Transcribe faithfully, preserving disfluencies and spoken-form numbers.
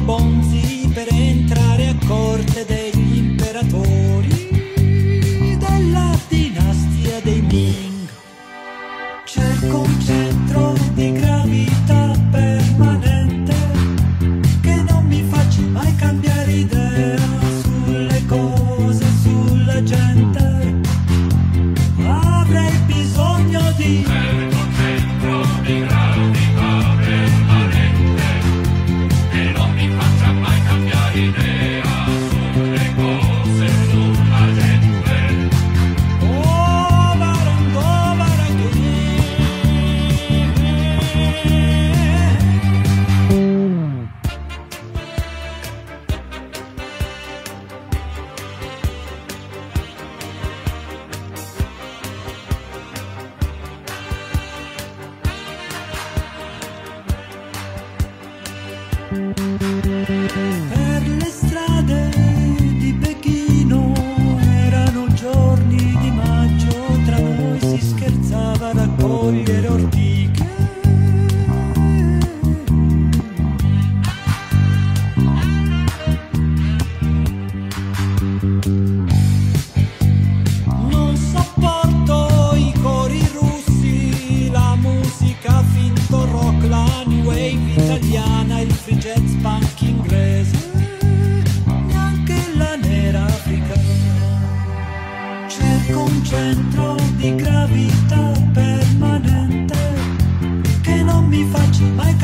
bonzi per entrare a corte degli imperatori della dinastia dei Ming. Cerco un centro di gravità permanente che non mi faccia mai cambiare idea sulle cose, sulla gente. Avrei bisogno di cerco un centro di gravità permanente che non mi faccia mai cambiare idea sulle cose, sulla gente. oh, varangò, varanghi. Per le strade di Pechino erano giorni di maggio, tra noi si scherzava a raccogliere ortiche. Non sopporto i cori russi, la musica finto rock, la new wave italiana, il free jazz punk inglese, neanche la nera africana. Cerco un centro di gravità permanente che non mi faccia mai